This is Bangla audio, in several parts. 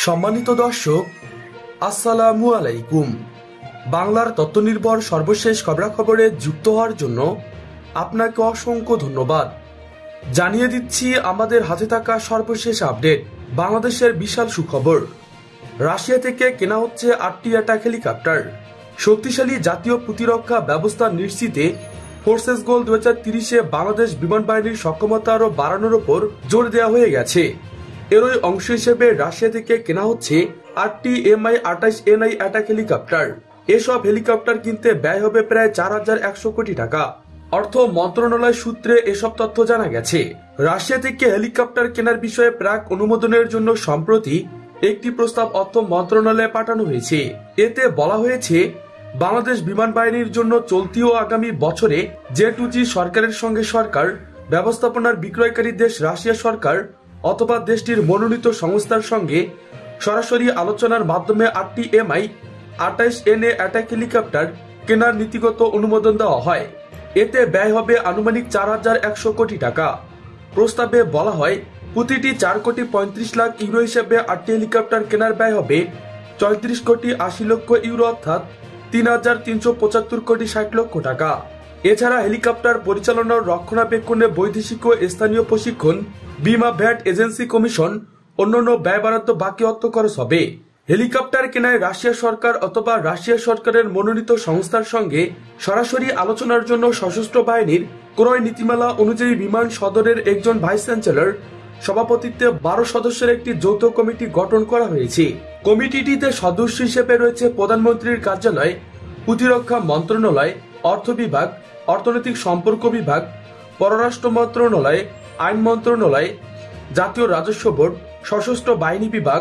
সম্মানিত দর্শক, আসসালামু আলাইকুম। বাংলার তথ্যনির্ভর সর্বশেষ খবরাখবরে যুক্ত হওয়ার জন্য আপনাকে অসংখ্য ধন্যবাদ। জানিয়ে দিচ্ছি আমাদের হাতে থাকা সর্বশেষ আপডেট। বাংলাদেশের বিশাল সুখবর, রাশিয়া থেকে কেনা হচ্ছে 8টি অ্যাটাক হেলিকপ্টার। শক্তিশালী জাতীয় প্রতিরক্ষা ব্যবস্থা নিশ্চিতে ফোর্সেস গোল 2030-এ বাংলাদেশ বিমান বাহিনীর সক্ষমতা আরও বাড়ানোর উপর জোর দেওয়া হয়ে গেছে। এরই অংশ হিসেবে রাশিয়া থেকে কেনা হচ্ছে 8টি Mi-28NI অ্যাটাক হেলিকপ্টার। এসব হেলিকপ্টার কিনতে ব্যয় হবে প্রায় 4100 কোটি টাকা। অর্থ মন্ত্রণালয় সূত্রে এসব তথ্য জানা গেছে। রাশিয়া থেকে হেলিকপ্টার কেনার বিষয়ে প্রাক অনুমোদনের জন্য সম্প্রতি একটি প্রস্তাব অর্থ মন্ত্রণালয়ে পাঠানো হয়েছে। এতে বলা হয়েছে, বাংলাদেশ বিমান বাহিনীর জন্য চলতি ও আগামী বছরে J2G সরকারের সঙ্গে সরকার ব্যবস্থাপনার বিক্রয়কারী দেশ রাশিয়া সরকার অথবা দেশটির মনোনীত সংস্থার সঙ্গে সরাসরি আলোচনার মাধ্যমে 8টি Mi-28NA অ্যাটাক হেলিকপ্টার কেনার নীতিগত অনুমোদন দেওয়া হয়। এতে ব্যয় হবে আনুমানিক 4100 কোটি টাকা। প্রস্তাবে বলা হয়, প্রতিটি 4 কোটি 35 লাখ ইউরো হিসেবে 8টি হেলিকপ্টার কেনার ব্যয় হবে 34 কোটি 80 লক্ষ ইউরো, অর্থাৎ 3375 কোটি 60 লক্ষ টাকা। এছাড়া হেলিকপ্টার পরিচালনা ও রক্ষণাবেক্ষণে বৈদেশিক ও স্থানীয় প্রশিক্ষণ, বিমা, ভ্যাট, এজেন্সি কমিশন, অন্যান্য ব্যয় বরাদ্দ বাকি অর্থ খরচ হবে। হেলিকপ্টার কেনায় রাশিয়া সরকার অথবা রাশিয়া সরকারের মনোনীত সংস্থার সঙ্গে সরাসরি আলোচনার জন্য সশস্ত্র বাহিনীর ক্রয় নীতিমালা অনুযায়ী বিমান সদরের একজন ভাইস চ্যান্সেলর সভাপতিত্বে 12 সদস্যের একটি যৌথ কমিটি গঠন করা হয়েছে। কমিটিটিতে সদস্য হিসেবে রয়েছে প্রধানমন্ত্রীর কার্যালয়, প্রতিরক্ষা মন্ত্রণালয়, অর্থ বিভাগ, অর্থনৈতিক সম্পর্ক বিভাগ, পররাষ্ট্র মন্ত্রণালয়, আইন মন্ত্রণালয়, জাতীয় রাজস্ব বোর্ড, সশস্ত্র বাহিনী বিভাগ,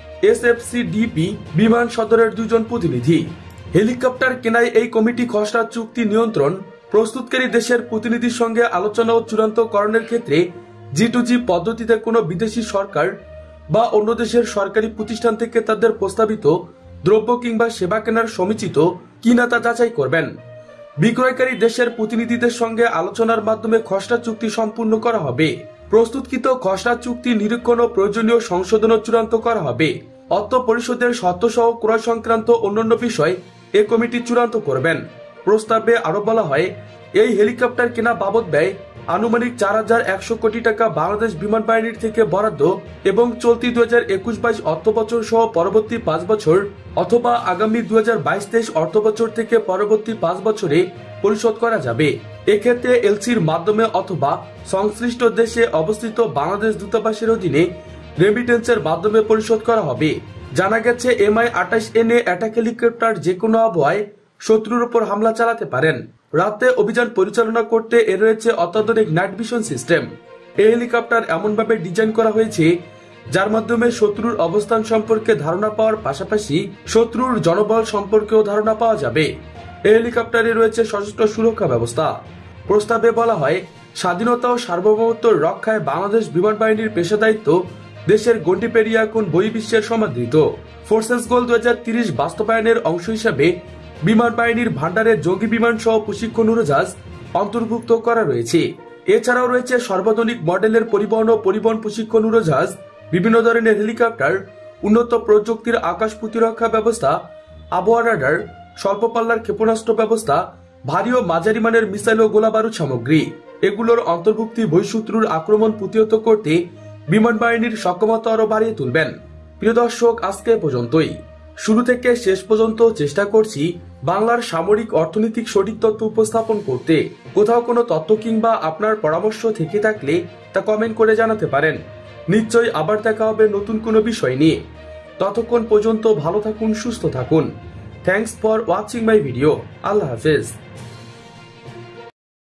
SFCDP, বিমান সদরের 2 জন প্রতিনিধি। হেলিকপ্টার কেনায় এই কমিটি খসড়া চুক্তি নিয়ন্ত্রণ প্রস্তুতকারী দেশের প্রতিনিধির সঙ্গে আলোচনা ও চূড়ান্তকরণের ক্ষেত্রে G2G পদ্ধতিতে কোনো বিদেশি সরকার বা অন্য দেশের সরকারি প্রতিষ্ঠান থেকে তাদের প্রস্তাবিত দ্রব্য কিংবা সেবা কেনার সমীচিত কিনা তা যাচাই করবেন। বিক্রয়কারী দেশের প্রতিনিধিদের সঙ্গে আলোচনার মাধ্যমে খসড়া চুক্তি সম্পূর্ণ করা হবে। প্রস্তুতকৃত খসড়া চুক্তি নিরীক্ষণ ও প্রয়োজনীয় সংশোধন চূড়ান্ত করা হবে। অর্থ পরিশোধের শর্তসহ ক্রয় সংক্রান্ত অন্যান্য বিষয় এ কমিটি চূড়ান্ত করবেন। প্রস্তাবে আরো বলা হয়, এই হেলিকপ্টার কেনা বাবদ ব্যয় আনুমানিক 4100 কোটি টাকা বাংলাদেশ বিমান বাহিনীর থেকে বরাদ্দ এবং চলতি 2021-22 অর্থবছর সহ পরবর্তী 5 বছর অথবা আগামী 2022-23 অর্থবছর থেকে পরবর্তী 5 বছরে পরিশোধ করা যাবে। এক্ষেত্রে এলসির মাধ্যমে অথবা সংশ্লিষ্ট দেশে অবস্থিত বাংলাদেশ দূতাবাসের অধীনে রেমিটেন্সের মাধ্যমে পরিশোধ করা হবে। জানা গেছে, Mi-28NA অ্যাটাক হেলিকপ্টার যে কোনো আবহাওয়ায় শত্রুর উপর হামলা চালাতে পারেন। রাতে অভিযান পরিচালনা করতে এর রয়েছে অত্যাধুনিক নাইট ভিশন সিস্টেম। এই হেলিকপ্টার এমনভাবে ডিজাইন করা হয়েছে যার মাধ্যমে শত্রুর অবস্থান সম্পর্কে ধারণা পাওয়ার পাশাপাশি শত্রুর জনবল সম্পর্কেও ধারণা পাওয়া যাবে। এই হেলিকপ্টারে রয়েছে সশস্ত্র সুরক্ষা ব্যবস্থা। প্রস্তাবে বলা হয়, স্বাধীনতা ও সার্বভৌমত্ব রক্ষায় বাংলাদেশ বিমান বাহিনীর পেশাদায়িত্ব দেশের গণ্ডি পেরিয়ে এখন বহির্বিশ্বের সমাদৃত। ফোর্সেস গোল 2030 বাস্তবায়নের অংশ হিসাবে বিমান বাহিনীর ভান্ডারে জঙ্গি বিমান সহ প্রশিক্ষণ উড়োজাহাজ অন্তর্ভুক্ত করা রয়েছে। এছাড়াও রয়েছে সর্বাধুনিক মডেলের পরিবহন ও পরিবহন প্রশিক্ষণ উড়োজাহাজ, বিভিন্ন ধরনের হেলিকপ্টার, উন্নত প্রযুক্তির আকাশ প্রতিরক্ষা ব্যবস্থা, আবহাওয়া রাডার, স্বল্প পাল্লার ক্ষেপণাস্ত্র ব্যবস্থা, ভারী ও মাঝারি মানের মিসাইল ও গোলাবারুদ সামগ্রী। এগুলোর অন্তর্ভুক্তি বহিঃশত্রুর আক্রমণ প্রতিহত করতে বিমান বাহিনীর সক্ষমতা আরও বাড়িয়ে তুলবেন। প্রিয় দর্শক, আজকে পর্যন্তই। শুরু থেকে শেষ পর্যন্ত চেষ্টা করছি বাংলার সামরিক অর্থনৈতিক সঠিক তথ্য উপস্থাপন করতে। কোথাও কোনো তথ্য কিংবা আপনার পরামর্শ থেকে থাকলে তা কমেন্ট করে জানাতে পারেন। নিশ্চয়ই আবার দেখা হবে নতুন কোনো বিষয় নিয়ে। ততক্ষণ পর্যন্ত ভালো থাকুন, সুস্থ থাকুন। Thanks for watching my video. আল্লাহ হাফেজ।